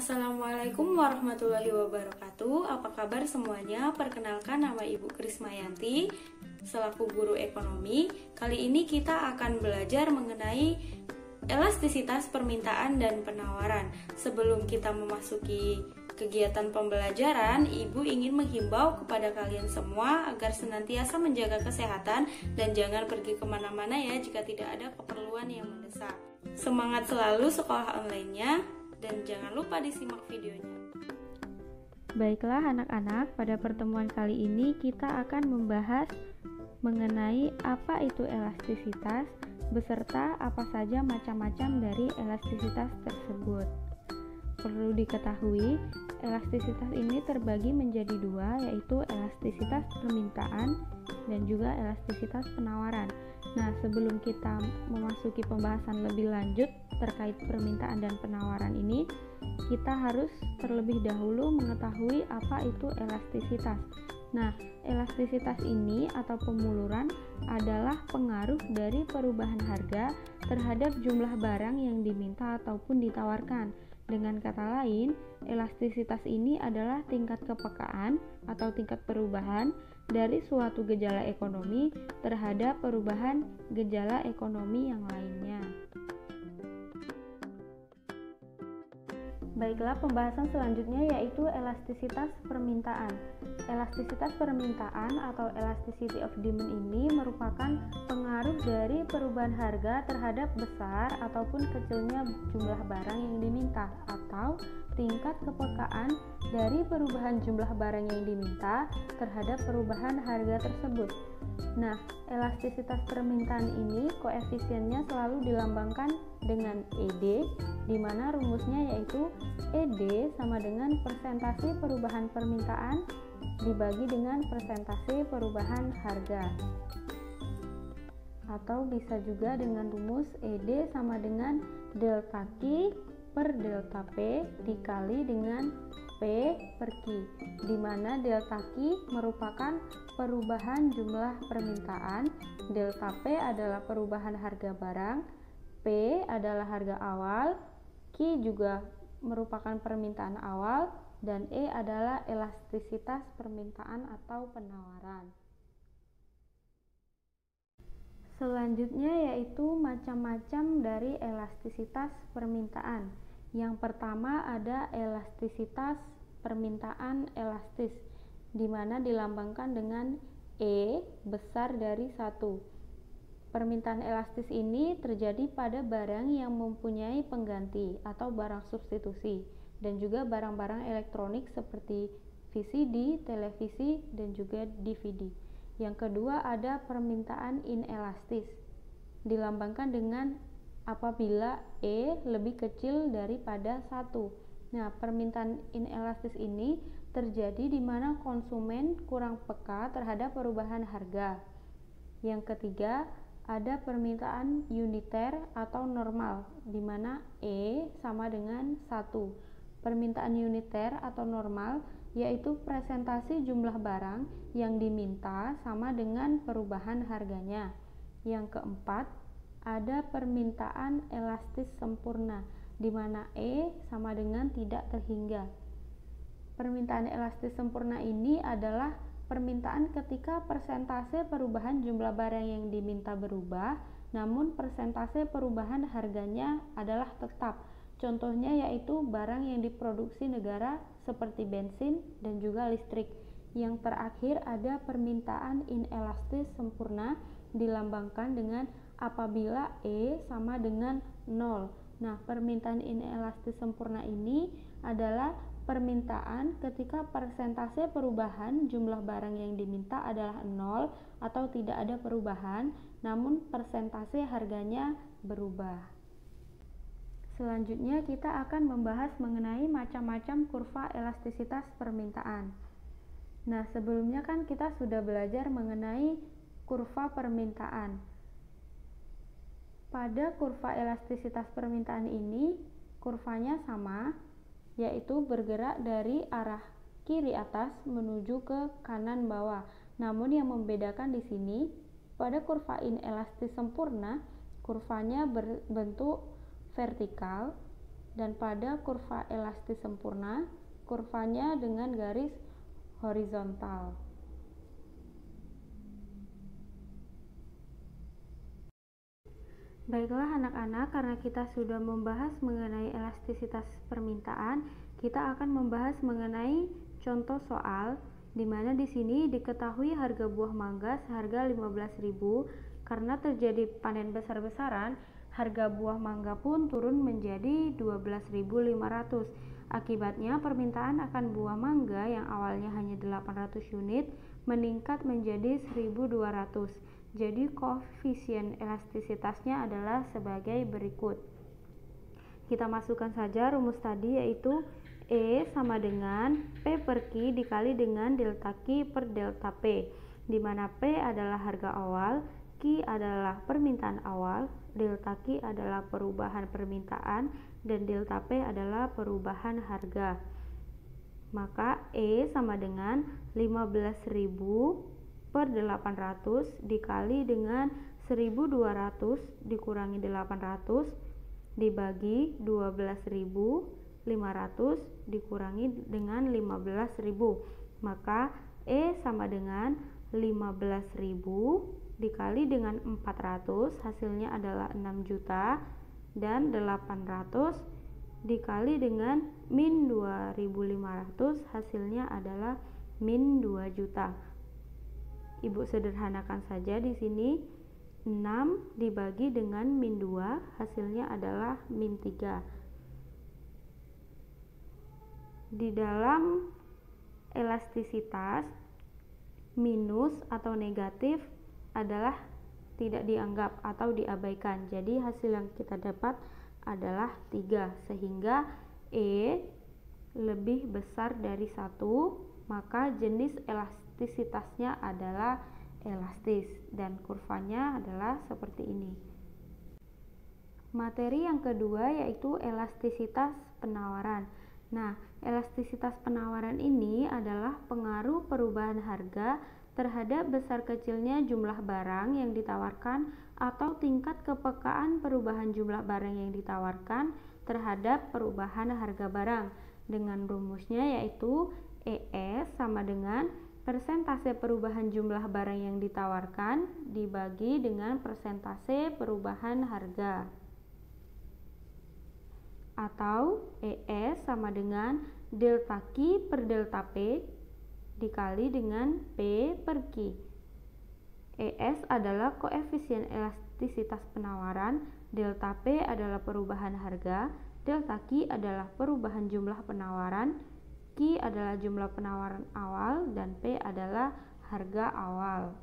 Assalamualaikum warahmatullahi wabarakatuh. Apa kabar semuanya? Perkenalkan, nama Ibu Krismayanti selaku guru ekonomi. Kali ini kita akan belajar mengenai elastisitas permintaan dan penawaran. Sebelum kita memasuki kegiatan pembelajaran, Ibu ingin menghimbau kepada kalian semua agar senantiasa menjaga kesehatan dan jangan pergi kemana-mana ya jika tidak ada keperluan yang mendesak. Semangat selalu sekolah online-nya dan jangan lupa disimak videonya. Baiklah anak-anak, pada pertemuan kali ini kita akan membahas mengenai apa itu elastisitas beserta apa saja macam-macam dari elastisitas tersebut. Perlu diketahui, elastisitas ini terbagi menjadi dua, yaitu elastisitas permintaan dan juga elastisitas penawaran. Nah, sebelum kita memasuki pembahasan lebih lanjut terkait permintaan dan penawaran ini, kita harus terlebih dahulu mengetahui apa itu elastisitas. Nah, elastisitas ini atau pemuluran adalah pengaruh dari perubahan harga terhadap jumlah barang yang diminta ataupun ditawarkan. Dengan kata lain, elastisitas ini adalah tingkat kepekaan atau tingkat perubahan dari suatu gejala ekonomi terhadap perubahan gejala ekonomi yang lainnya. Baiklah, pembahasan selanjutnya yaitu elastisitas permintaan. Elastisitas permintaan atau elasticity of demand ini merupakan pengaruh dari perubahan harga terhadap besar ataupun kecilnya jumlah barang yang diminta, atau tingkat kepekaan dari perubahan jumlah barang yang diminta terhadap perubahan harga tersebut. Nah, elastisitas permintaan ini koefisiennya selalu dilambangkan dengan ED, di mana rumusnya yaitu ED sama dengan persentase perubahan permintaan dibagi dengan persentase perubahan harga. Atau bisa juga dengan rumus ED sama dengan delta Q per delta P dikali dengan P per Q, di mana delta Q merupakan perubahan jumlah permintaan, delta P adalah perubahan harga barang, P adalah harga awal, Q juga merupakan permintaan awal, dan E adalah elastisitas permintaan atau penawaran. Selanjutnya yaitu macam-macam dari elastisitas permintaan. Yang pertama ada elastisitas permintaan elastis, di mana dilambangkan dengan E besar dari 1. Permintaan elastis ini terjadi pada barang yang mempunyai pengganti atau barang substitusi, dan juga barang-barang elektronik seperti VCD, televisi, dan juga DVD. Yang kedua ada permintaan inelastis, dilambangkan dengan apabila E lebih kecil daripada 1. Nah, permintaan inelastis ini terjadi di mana konsumen kurang peka terhadap perubahan harga. Yang ketiga, ada permintaan uniter atau normal, di mana E sama dengan 1. Permintaan uniter atau normal yaitu presentasi jumlah barang yang diminta sama dengan perubahan harganya. Yang keempat, ada permintaan elastis sempurna, di mana E sama dengan tidak terhingga. Permintaan elastis sempurna ini adalah permintaan ketika persentase perubahan jumlah barang yang diminta berubah, namun persentase perubahan harganya adalah tetap. Contohnya yaitu barang yang diproduksi negara seperti bensin dan juga listrik. Yang terakhir ada permintaan inelastis sempurna, dilambangkan dengan apabila E sama dengan 0. Nah, permintaan inelastis sempurna ini adalah permintaan ketika persentase perubahan jumlah barang yang diminta adalah 0 atau tidak ada perubahan, namun persentase harganya berubah. Selanjutnya kita akan membahas mengenai macam-macam kurva elastisitas permintaan. Nah, sebelumnya kan kita sudah belajar mengenai kurva permintaan. Pada kurva elastisitas permintaan ini, kurvanya sama, yaitu bergerak dari arah kiri atas menuju ke kanan bawah. Namun yang membedakan di sini, pada kurva inelastis sempurna, kurvanya berbentuk vertikal, Dan pada kurva elastis sempurna, kurvanya dengan garis horizontal. Baiklah anak-anak, karena kita sudah membahas mengenai elastisitas permintaan, kita akan membahas mengenai contoh soal di mana di sini diketahui harga buah mangga seharga 15.000. Karena terjadi panen besar-besaran, harga buah mangga pun turun menjadi 12.500. Akibatnya permintaan akan buah mangga yang awalnya hanya 800 unit meningkat menjadi 1.200. Jadi koefisien elastisitasnya adalah sebagai berikut. Kita masukkan saja rumus tadi, yaitu E sama dengan P per Q dikali dengan delta Q per delta P, di mana P adalah harga awal, Q adalah permintaan awal, delta Q adalah perubahan permintaan, dan delta P adalah perubahan harga. Maka E sama dengan 15.000 per 800 dikali dengan 1.200 dikurangi 800 dibagi 12.500 dikurangi dengan 15.000. Maka E sama dengan 15.000 dikali dengan 400, hasilnya adalah 6 juta, dan 800 dikali dengan min 2.500, hasilnya adalah min 2 juta. Ibu sederhanakan saja di sini, 6 dibagi dengan min 2, hasilnya adalah min 3. Di dalam elastisitas, minus atau negatif adalah tidak dianggap atau diabaikan. Jadi hasil yang kita dapat adalah 3, sehingga E lebih besar dari 1, maka jenis elastisitasnya adalah elastis dan kurvanya adalah seperti ini. Materi yang kedua yaitu elastisitas penawaran. Nah, elastisitas penawaran ini adalah pengaruh perubahan harga terhadap besar kecilnya jumlah barang yang ditawarkan atau tingkat kepekaan perubahan jumlah barang yang ditawarkan terhadap perubahan harga barang. Dengan rumusnya yaitu ES sama dengan persentase perubahan jumlah barang yang ditawarkan dibagi dengan persentase perubahan harga. Atau ES sama dengan delta Q per delta P dikali dengan P per Q. ES adalah koefisien elastisitas penawaran, delta P adalah perubahan harga, delta Q adalah perubahan jumlah penawaran, Q adalah jumlah penawaran awal, dan P adalah harga awal.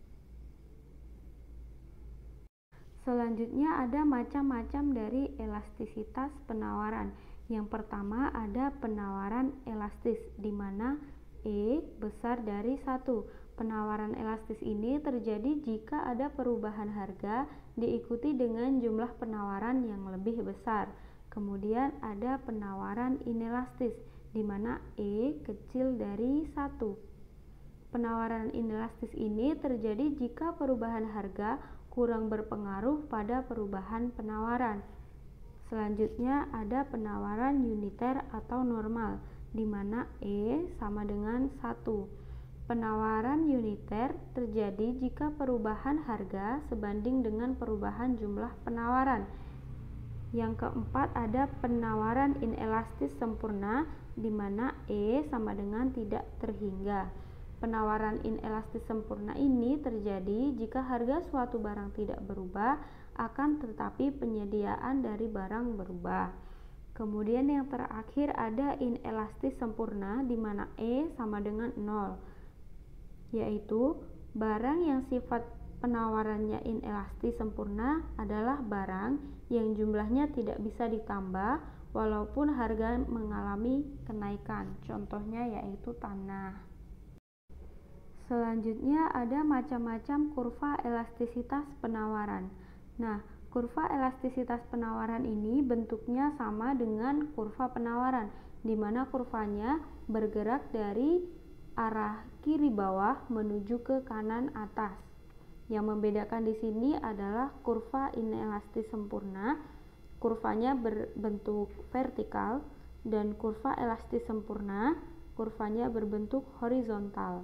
Selanjutnya ada macam-macam dari elastisitas penawaran. Yang pertama ada penawaran elastis, di mana E besar dari 1. Penawaran elastis ini terjadi jika ada perubahan harga diikuti dengan jumlah penawaran yang lebih besar. Kemudian ada penawaran inelastis, di mana E kecil dari 1. Penawaran inelastis ini terjadi jika perubahan harga kurang berpengaruh pada perubahan penawaran. Selanjutnya ada penawaran uniter atau normal, di mana E sama dengan 1. Penawaran uniter terjadi jika perubahan harga sebanding dengan perubahan jumlah penawaran. Yang keempat ada penawaran inelastis sempurna, di mana E sama dengan tidak terhingga. Penawaran inelastis sempurna ini terjadi jika harga suatu barang tidak berubah, akan tetapi penyediaan dari barang berubah. Kemudian yang terakhir ada inelastis sempurna, di mana E sama dengan 0, yaitu barang yang sifat penawarannya inelastis sempurna adalah barang yang jumlahnya tidak bisa ditambah walaupun harga mengalami kenaikan. Contohnya yaitu tanah. Selanjutnya ada macam-macam kurva elastisitas penawaran. Nah, kurva elastisitas penawaran ini bentuknya sama dengan kurva penawaran, di mana kurvanya bergerak dari arah kiri bawah menuju ke kanan atas. Yang membedakan di sini adalah kurva inelastis sempurna kurvanya berbentuk vertikal, dan kurva elastis sempurna, kurvanya berbentuk horizontal.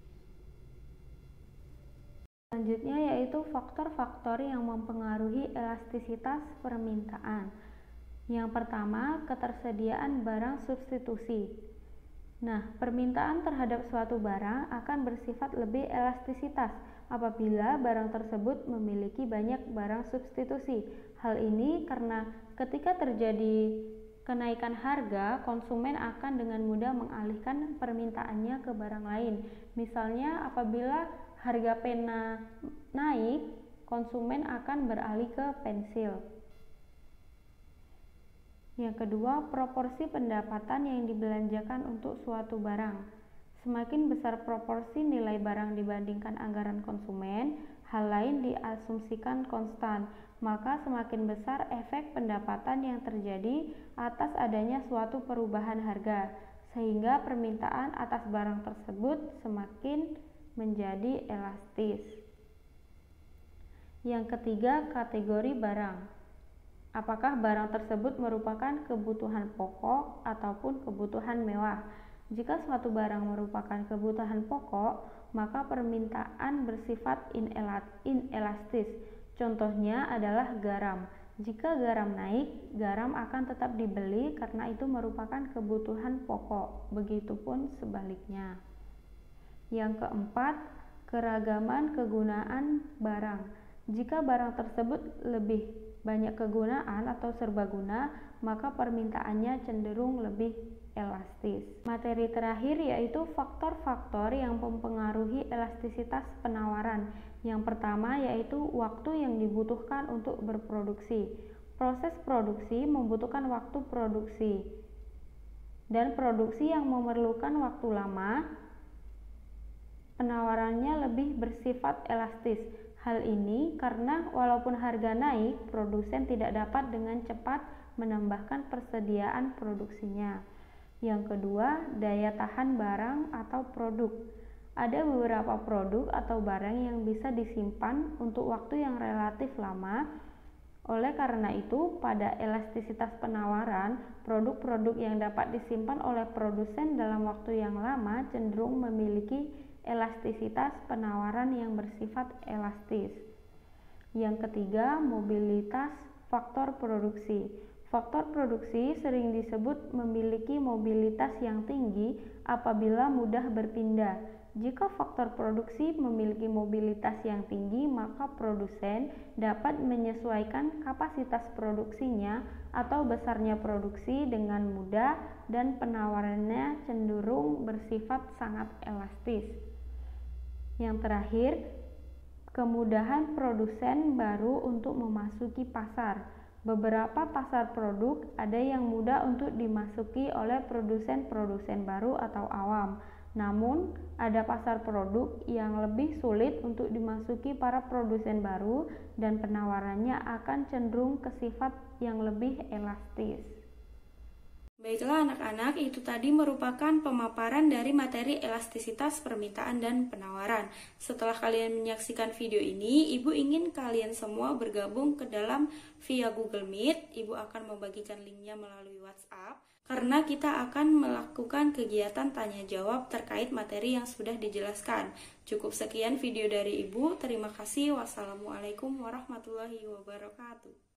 Selanjutnya yaitu faktor-faktor yang mempengaruhi elastisitas permintaan. Yang pertama, ketersediaan barang substitusi. Nah, permintaan terhadap suatu barang akan bersifat lebih elastisitas apabila barang tersebut memiliki banyak barang substitusi. Hal ini karena ketika terjadi kenaikan harga, konsumen akan dengan mudah mengalihkan permintaannya ke barang lain. Misalnya, apabila harga pena naik, konsumen akan beralih ke pensil. Yang kedua, proporsi pendapatan yang dibelanjakan untuk suatu barang. Semakin besar proporsi nilai barang dibandingkan anggaran konsumen, hal lain diasumsikan konstan, maka semakin besar efek pendapatan yang terjadi atas adanya suatu perubahan harga, sehingga permintaan atas barang tersebut semakin menjadi elastis. Yang ketiga, kategori barang. Apakah barang tersebut merupakan kebutuhan pokok ataupun kebutuhan mewah? Jika suatu barang merupakan kebutuhan pokok, maka permintaan bersifat inelastis. Contohnya adalah garam. Jika garam naik, garam akan tetap dibeli karena itu merupakan kebutuhan pokok. Begitupun sebaliknya. Yang keempat, keragaman kegunaan barang. Jika barang tersebut lebih banyak kegunaan atau serbaguna, maka permintaannya cenderung lebih elastis. Materi terakhir yaitu faktor-faktor yang mempengaruhi elastisitas penawaran. Yang pertama yaitu waktu yang dibutuhkan untuk berproduksi. Proses produksi membutuhkan waktu produksi, dan produksi yang memerlukan waktu lama, penawarannya lebih bersifat elastis. Hal ini karena walaupun harga naik, produsen tidak dapat dengan cepat menambahkan persediaan produksinya. Yang kedua, daya tahan barang atau produk. Ada beberapa produk atau barang yang bisa disimpan untuk waktu yang relatif lama. Oleh karena itu, pada elastisitas penawaran, produk-produk yang dapat disimpan oleh produsen dalam waktu yang lama cenderung memiliki elastisitas penawaran yang bersifat elastis. Yang ketiga, mobilitas faktor produksi. Faktor produksi sering disebut memiliki mobilitas yang tinggi apabila mudah berpindah. Jika faktor produksi memiliki mobilitas yang tinggi, maka produsen dapat menyesuaikan kapasitas produksinya atau besarnya produksi dengan mudah dan penawarannya cenderung bersifat sangat elastis. Yang terakhir, kemudahan produsen baru untuk memasuki pasar. Beberapa pasar produk ada yang mudah untuk dimasuki oleh produsen-produsen baru atau awam. Namun, ada pasar produk yang lebih sulit untuk dimasuki para produsen baru dan penawarannya akan cenderung ke sifat yang lebih elastis. Baiklah anak-anak, itu tadi merupakan pemaparan dari materi elastisitas permintaan dan penawaran. Setelah kalian menyaksikan video ini, Ibu ingin kalian semua bergabung ke dalam via Google Meet. Ibu akan membagikan linknya melalui WhatsApp, karena kita akan melakukan kegiatan tanya jawab terkait materi yang sudah dijelaskan. Cukup sekian video dari Ibu. Terima kasih. Wassalamualaikum warahmatullahi wabarakatuh.